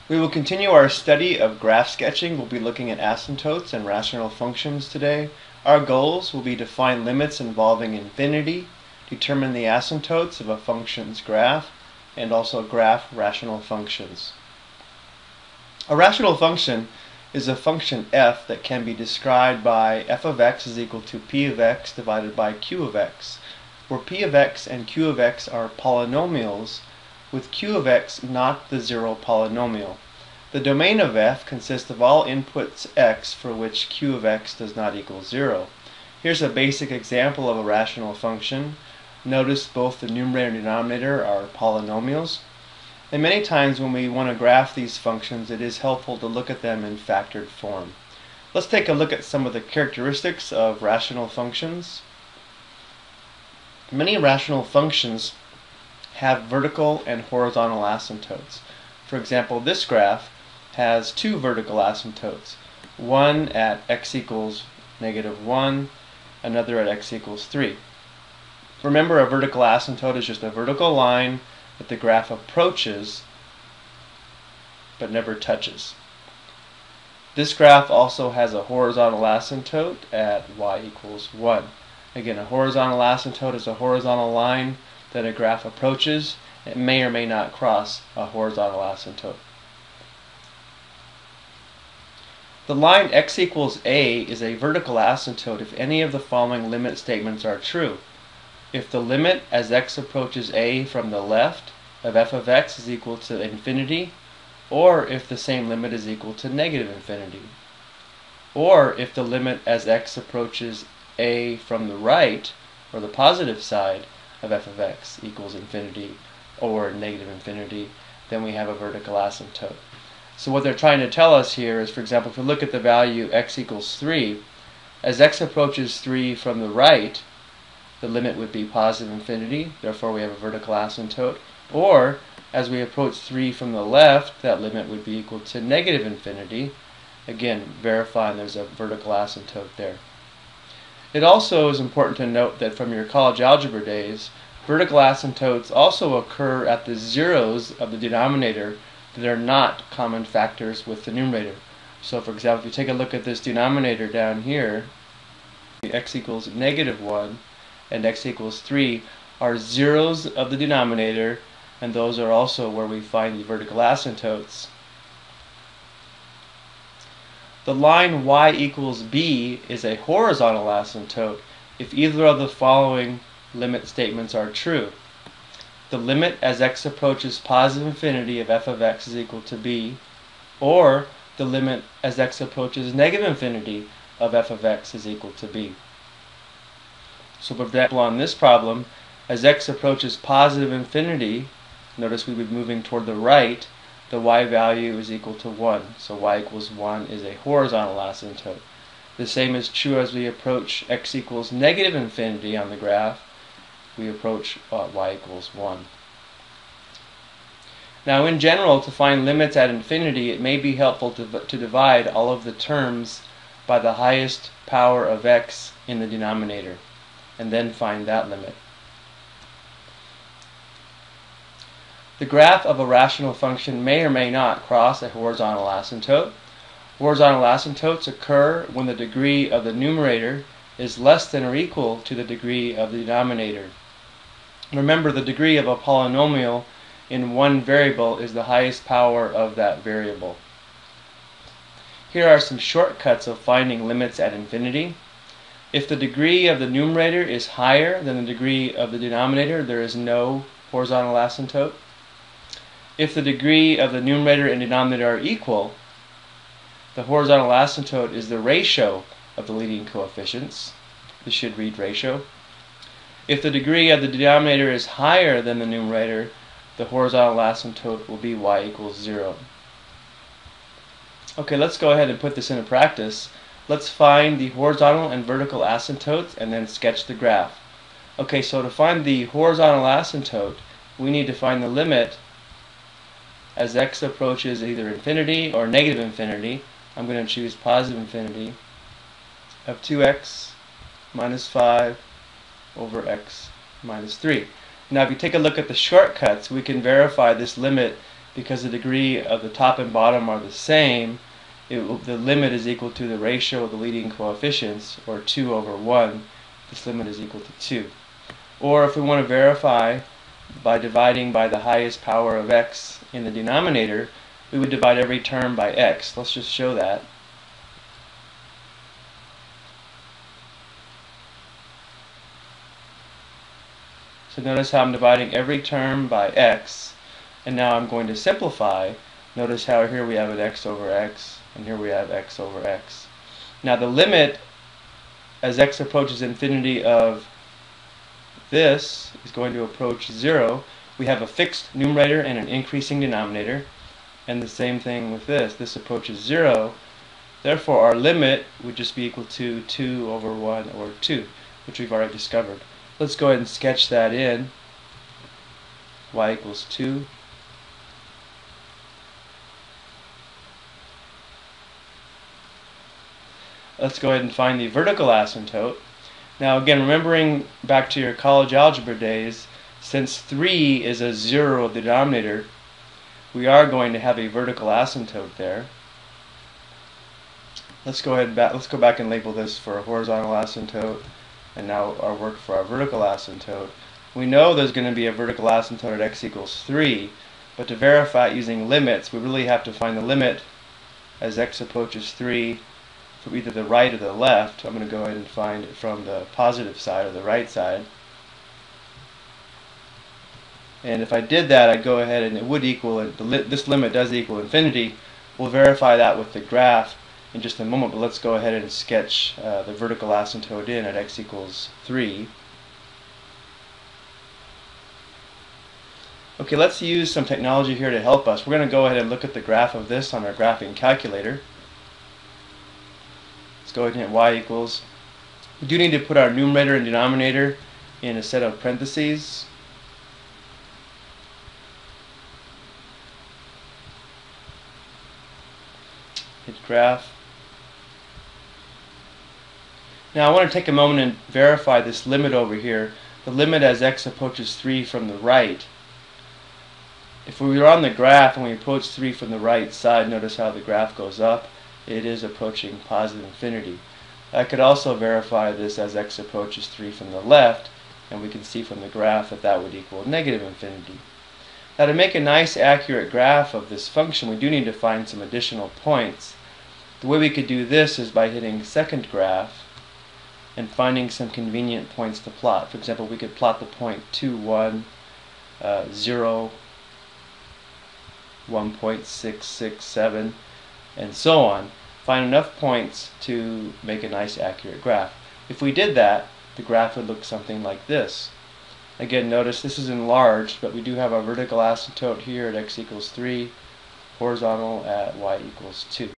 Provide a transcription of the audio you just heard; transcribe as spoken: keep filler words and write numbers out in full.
We will continue our study of graph sketching. We'll be looking at asymptotes and rational functions today. Our goals will be to find limits involving infinity, determine the asymptotes of a function's graph, and also graph rational functions. A rational function is a function f that can be described by f of x is equal to p of x divided by q of x, where p of x and q of x are polynomials, with q of x not the zero polynomial. The domain of f consists of all inputs x for which q of x does not equal zero. Here's a basic example of a rational function. Notice both the numerator and denominator are polynomials. And many times when we want to graph these functions, it is helpful to look at them in factored form. Let's take a look at some of the characteristics of rational functions. Many rational functions have vertical and horizontal asymptotes. For example, this graph has two vertical asymptotes, one at x equals negative one, another at x equals three. Remember, a vertical asymptote is just a vertical line that the graph approaches but never touches. This graph also has a horizontal asymptote at y equals one. Again, a horizontal asymptote is a horizontal line that a graph approaches. It may or may not cross a horizontal asymptote. The line x equals a is a vertical asymptote if any of the following limit statements are true. If the limit as x approaches a from the left of f of x is equal to infinity, or if the same limit is equal to negative infinity, or if the limit as x approaches a from the right, or the positive side, of f of x equals infinity or negative infinity, then we have a vertical asymptote. So what they're trying to tell us here is, for example, if we look at the value x equals three, as x approaches three from the right, the limit would be positive infinity, therefore we have a vertical asymptote. Or, as we approach three from the left, that limit would be equal to negative infinity. Again, verifying there's a vertical asymptote there. It also is important to note that from your college algebra days, vertical asymptotes also occur at the zeros of the denominator that are not common factors with the numerator. So for example, if you take a look at this denominator down here, x equals negative one and x equals three are zeros of the denominator, and those are also where we find the vertical asymptotes. The line y equals b is a horizontal asymptote if either of the following limit statements are true. The limit as x approaches positive infinity of f of x is equal to b, or the limit as x approaches negative infinity of f of x is equal to b. So for example, on this problem, as x approaches positive infinity, notice we would be moving toward the right, the y value is equal to one. So y equals one is a horizontal asymptote. The same is true as we approach x equals negative infinity on the graph. We approach uh, y equals one. Now in general, to find limits at infinity, it may be helpful to, to divide all of the terms by the highest power of x in the denominator, and then find that limit. The graph of a rational function may or may not cross a horizontal asymptote. Horizontal asymptotes occur when the degree of the numerator is less than or equal to the degree of the denominator. Remember, the degree of a polynomial in one variable is the highest power of that variable. Here are some shortcuts of finding limits at infinity. If the degree of the numerator is higher than the degree of the denominator, there is no horizontal asymptote. If the degree of the numerator and denominator are equal, the horizontal asymptote is the ratio of the leading coefficients. This should read ratio. If the degree of the denominator is higher than the numerator, the horizontal asymptote will be y equals zero. Okay, let's go ahead and put this into practice. Let's find the horizontal and vertical asymptotes and then sketch the graph. Okay, so to find the horizontal asymptote, we need to find the limit as x approaches either infinity or negative infinity. I'm going to choose positive infinity of two x minus five over x minus three. Now if you take a look at the shortcuts, we can verify this limit because the degree of the top and bottom are the same, it will, the limit is equal to the ratio of the leading coefficients, or two over one. This limit is equal to two. Or if we want to verify by dividing by the highest power of x in the denominator, we would divide every term by x. Let's just show that. So notice how I'm dividing every term by x, and now I'm going to simplify. Notice how here we have an x over x, and here we have x over x. Now the limit as x approaches infinity of this is going to approach zero. We have a fixed numerator and an increasing denominator, and the same thing with this. This approaches zero. Therefore our limit would just be equal to two over one or two, which we've already discovered. Let's go ahead and sketch that in. Y equals two. Let's go ahead and find the vertical asymptote. Now again, remembering back to your college algebra days, since three is a zero of the denominator, we are going to have a vertical asymptote there. Let's go ahead and back, let's go back and label this for a horizontal asymptote, and now our work for our vertical asymptote. We know there's going to be a vertical asymptote at x equals three, but to verify it using limits, we really have to find the limit as x approaches three from either the right or the left. I'm going to go ahead and find it from the positive side or the right side. And if I did that, I'd go ahead and it would equal, the li this limit does equal infinity. We'll verify that with the graph in just a moment, but let's go ahead and sketch uh, the vertical asymptote in at x equals three. Okay, let's use some technology here to help us. We're going to go ahead and look at the graph of this on our graphing calculator. Let's go ahead and hit y equals. We do need to put our numerator and denominator in a set of parentheses. Hit graph. Now I want to take a moment and verify this limit over here. The limit as x approaches three from the right. If we were on the graph and we approach three from the right side, notice how the graph goes up. It is approaching positive infinity. I could also verify this as x approaches three from the left, and we can see from the graph that that would equal negative infinity. Now to make a nice accurate graph of this function, we do need to find some additional points. The way we could do this is by hitting second graph and finding some convenient points to plot. For example, we could plot the point two, one, uh, zero, one point six six seven, and so on. Find enough points to make a nice accurate graph. If we did that, the graph would look something like this. Again, notice this is enlarged, but we do have our vertical asymptote here at x equals three, horizontal at y equals two.